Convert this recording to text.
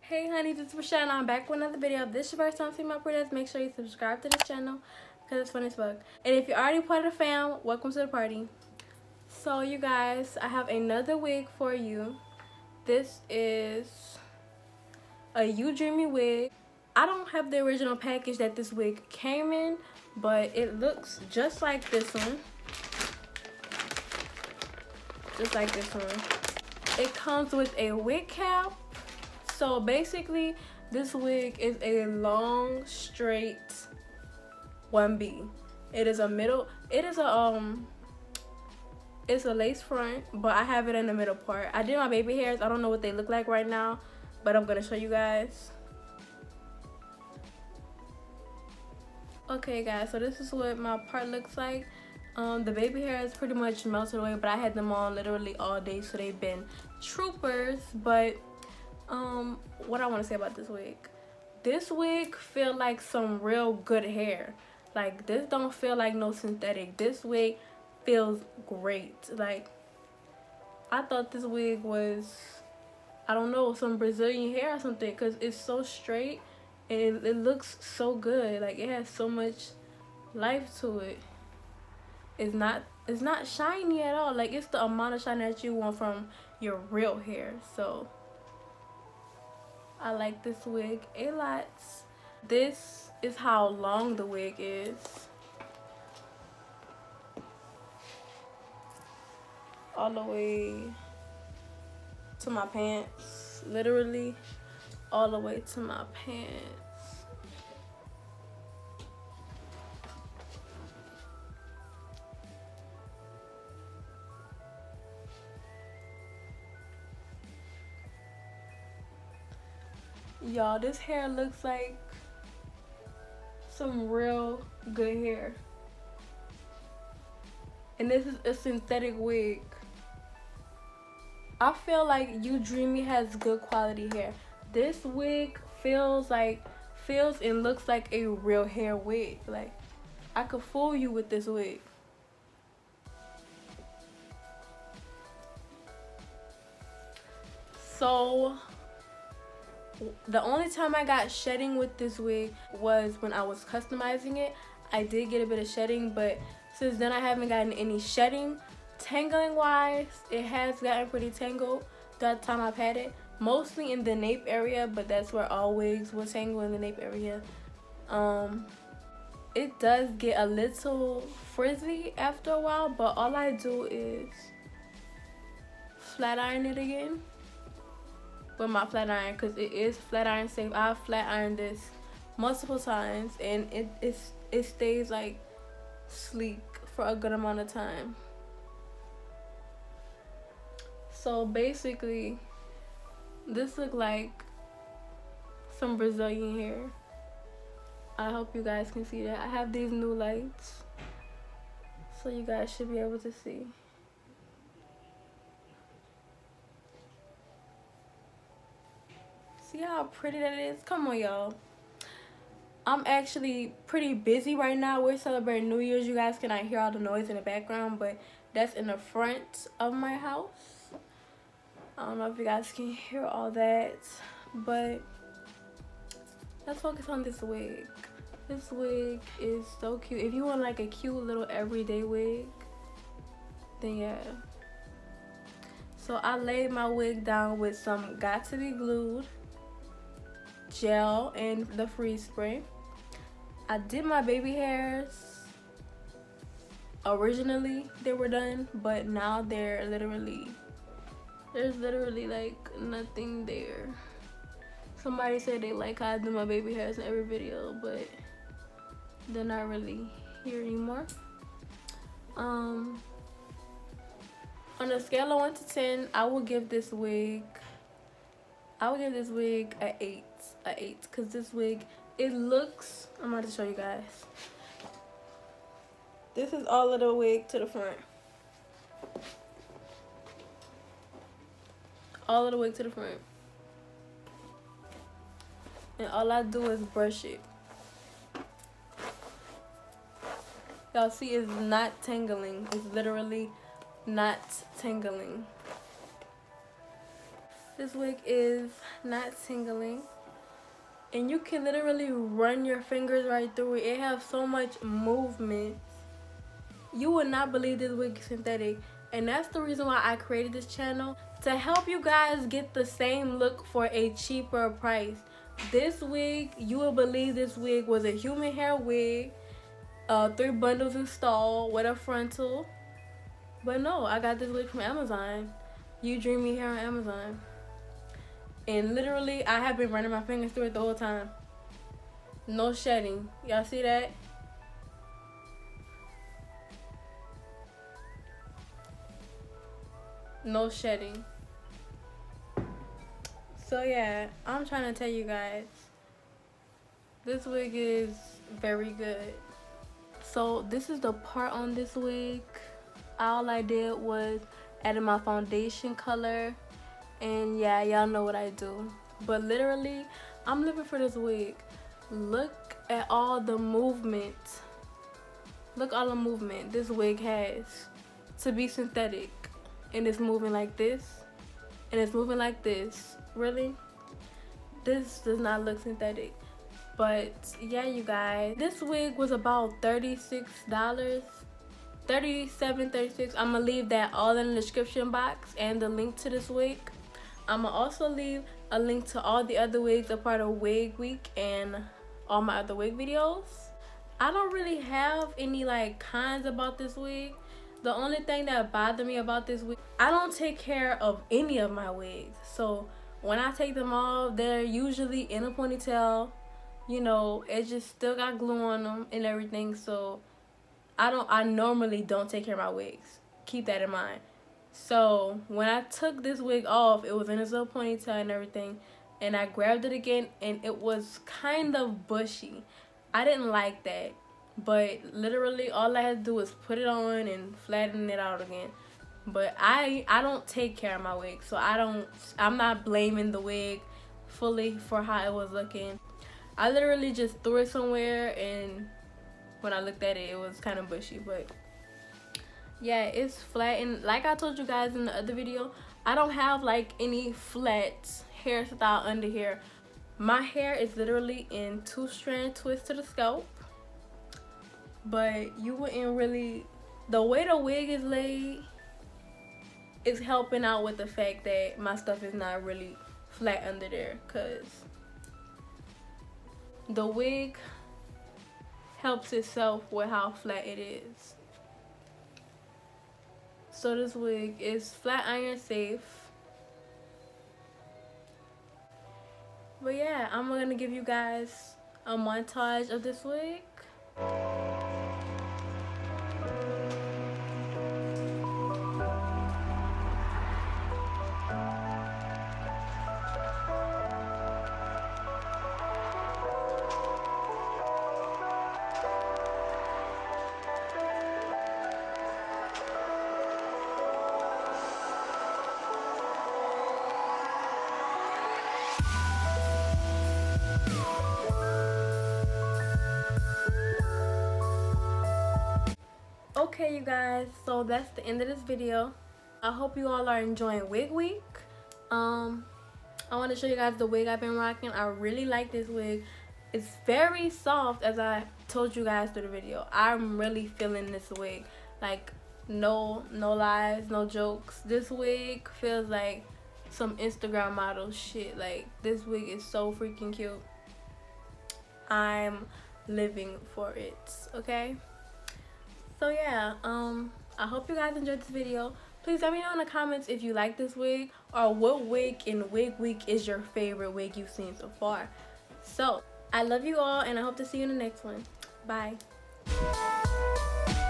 Hey honey, this is Michelle and I'm back with another video. If this is your first time seeing my products, make sure you subscribe to this channel because it's fun as fuck. And if you're already part of the fam, welcome to the party. So you guys, I have another wig for you. This is a You Dreamy wig. I don't have the original package that this wig came in, but it looks just like this one. Just like this one. It comes with a wig cap. So basically, this wig is a long, straight 1B. It's a lace front, but I have it in the middle part. I did my baby hairs. I don't know what they look like right now, but I'm gonna show you guys. Okay guys, so this is what my part looks like. The baby hairs pretty much melted away, but I had them on literally all day, so they've been troopers. But what I want to say about this wig feel like some real good hair. Like, this don't feel like no synthetic. This wig feels great. Like, I thought this wig was, I don't know, some Brazilian hair or something, because it's so straight and it looks so good. Like, it has so much life to it. It's not shiny at all. Like, it's the amount of shine that you want from your real hair. So I like this wig a lot. This is how long the wig is. All the way to my pants. Literally all the way to my pants. Y'all, this hair looks like some real good hair. And this is a synthetic wig. I feel like You Dreamy has good quality hair. This wig feels and looks like a real hair wig. Like, I could fool you with this wig. So the only time I got shedding with this wig was when I was customizing it. I did get a bit of shedding, but since then I haven't gotten any shedding. Tangling wise, it has gotten pretty tangled that time I've had it. Mostly in the nape area, but that's where all wigs will tangle, in the nape area. It does get a little frizzy after a while, but all I do is flat iron it again with my flat iron, because it is flat iron safe. I've flat ironed this multiple times and it stays like sleek for a good amount of time. So basically, this look like some Brazilian hair. I hope you guys can see that. I have these new lights, so you guys should be able to see. See how pretty that is? Come on, y'all. I'm actually pretty busy right now. We're celebrating New Year's. You guys cannot hear all the noise in the background, but that's in the front of my house. I don't know if you guys can hear all that, but let's focus on this wig. This wig is so cute. If you want like a cute little everyday wig, then yeah. So I laid my wig down with some Got To Be Glued gel and the freeze spray. I did my baby hairs. Originally they were done, but now there's literally like nothing there. Somebody said they like how I do my baby hairs in every video, but they're not really here anymore. On a scale of 1 to 10, I will give this wig a 8. A 8, because this wig, it looks, I'm about to show you guys. This is all of the wig to the front. All of the wig to the front. And all I do is brush it. Y'all see, it's not tangling. It's literally not tangling. This wig is not tingling, and you can literally run your fingers right through it. It has so much movement. You would not believe this wig is synthetic, and that's the reason why I created this channel, to help you guys get the same look for a cheaper price. This wig, you will believe this wig was a human hair wig, 3 bundles installed with a frontal. But no, I got this wig from Amazon. You Dreamy Hair on Amazon. And literally, I have been running my fingers through it the whole time. No shedding. Y'all see that? No shedding. So yeah, I'm trying to tell you guys, this wig is very good. So this is the part on this wig. All I did was added my foundation color, and yeah, y'all know what I do. But literally, I'm living for this wig. Look at all the movement. Look all the movement this wig has to be synthetic. And it's moving like this, and it's moving like this. Really? This does not look synthetic. But yeah, you guys, this wig was about $36, $37, $36. I'm gonna leave that all in the description box and the link to this wig. I'm gonna also leave a link to all the other wigs, a part of Wig Week and all my other wig videos. I don't really have any like cons about this wig. The only thing that bothered me about this wig, I don't take care of any of my wigs. So when I take them off, they're usually in a ponytail. You know, it just still got glue on them and everything. So I normally don't take care of my wigs. Keep that in mind. So when I took this wig off, it was in its little ponytail and everything. And I grabbed it again, and it was kind of bushy. I didn't like that. But literally all I had to do was put it on and flatten it out again. But I don't take care of my wig, so I'm not blaming the wig fully for how it was looking. I literally just threw it somewhere, and when I looked at it, it was kind of bushy. But yeah, it's flat, and like I told you guys in the other video, I don't have like any flat hairstyle under here. My hair is literally in 2-strand twist to the scalp. But you wouldn't really, the way the wig is laid is helping out with the fact that my stuff is not really flat under there, because the wig helps itself with how flat it is. So this wig is flat iron safe. But yeah, I'm gonna give you guys a montage of this wig. Okay, you guys, so that's the end of this video. I hope you all are enjoying Wig Week. I want to show you guys the wig I've been rocking. I really like this wig. It's very soft, as I told you guys through the video. I'm really feeling this wig. Like, no lies, no jokes. This wig feels like some Instagram model shit. Like, this wig is so freaking cute. I'm living for it, okay? So yeah, I hope you guys enjoyed this video. Please let me know in the comments if you like this wig, or what wig in Wig Week is your favorite wig you've seen so far. So I love you all, and I hope to see you in the next one. Bye.